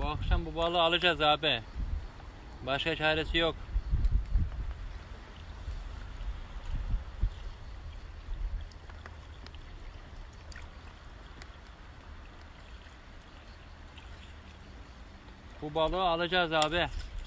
akşam bu balığı alacağız abi. Başka çaresi yok. Bu balığı alacağız abi.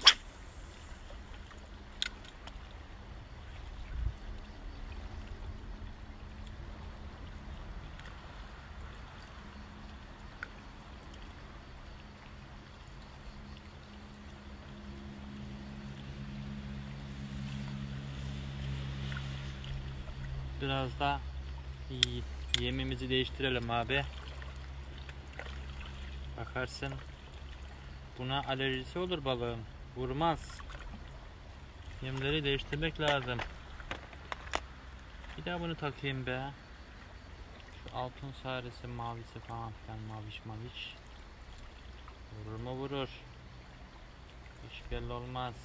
Biraz da yemimizi değiştirelim abi. Bakarsın buna alerjisi olur balığın. Vurmaz. Yemleri değiştirmek lazım. Bir daha bunu takayım be. Şu altın sarısı, mavisi falan filan, maviş. Vurur mu vurur. Hiç belli olmaz.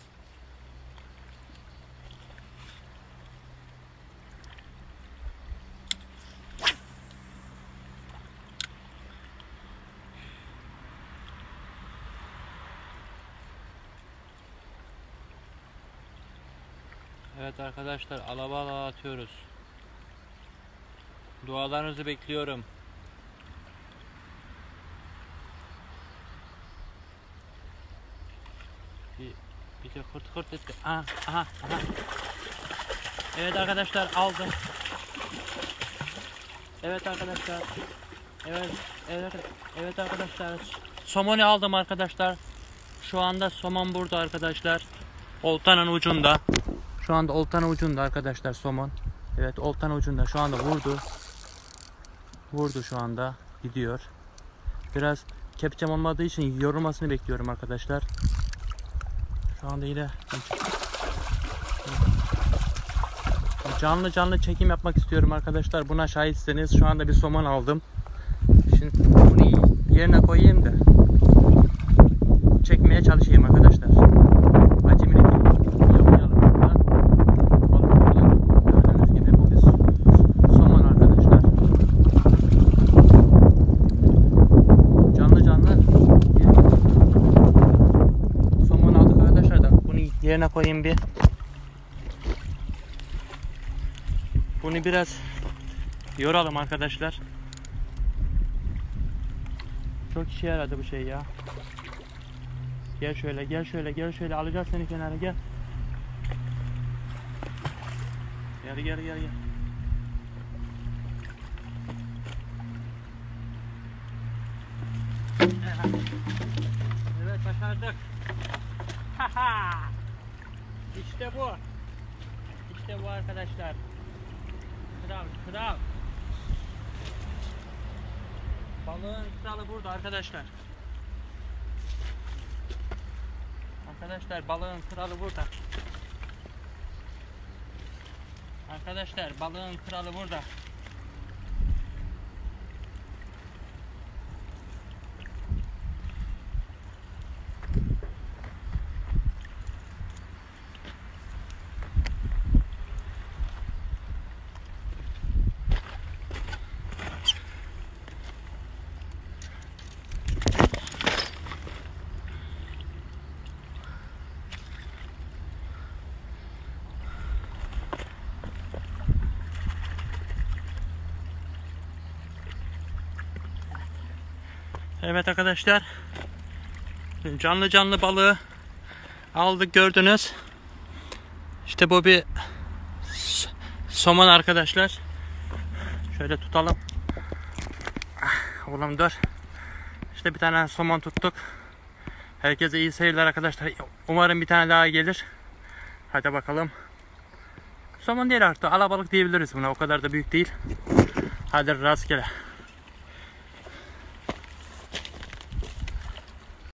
Evet arkadaşlar, alabalığa atıyoruz. Dualarınızı bekliyorum. Bir de hırt etti. Aha. Evet arkadaşlar, aldım. Evet arkadaşlar. Evet arkadaşlar. Somonu aldım arkadaşlar. Şu anda somon burada arkadaşlar. Oltanın ucunda. Şu anda oltanın ucunda arkadaşlar somon. Evet, oltanın ucunda. Şu anda vurdu. Vurdu şu anda. Gidiyor. Biraz kepçem olmadığı için yorulmasını bekliyorum arkadaşlar. Şu anda yine canlı çekim yapmak istiyorum arkadaşlar. Buna şahitseniz şu anda bir somon aldım. Şimdi bunu yerine koyayım da çekmeye çalışayım arkadaşlar. Acemilik yapmayalım burada. Gördüğünüz gibi bu bir somon arkadaşlar. Canlı somon aldık arkadaşlar da bunu yerine koyayım bir. Bunu biraz yoralım arkadaşlar. Çok işe yaradı bu şey ya. Gel şöyle alacağız seni kenara, gel. Gel. Evet, başardık. İşte bu arkadaşlar. Kral. Balığın kralı burada arkadaşlar. Balığın kralı burada. Balığın kralı burada. Evet arkadaşlar, canlı balığı aldık, gördünüz. İşte bu bir somon arkadaşlar. Şöyle tutalım. Oğlum dur. İşte bir tane somon tuttuk. Herkese iyi seyirler arkadaşlar. Umarım bir tane daha gelir. Hadi bakalım. Somon değil artık, alabalık diyebiliriz buna. O kadar da büyük değil. Hadi rastgele.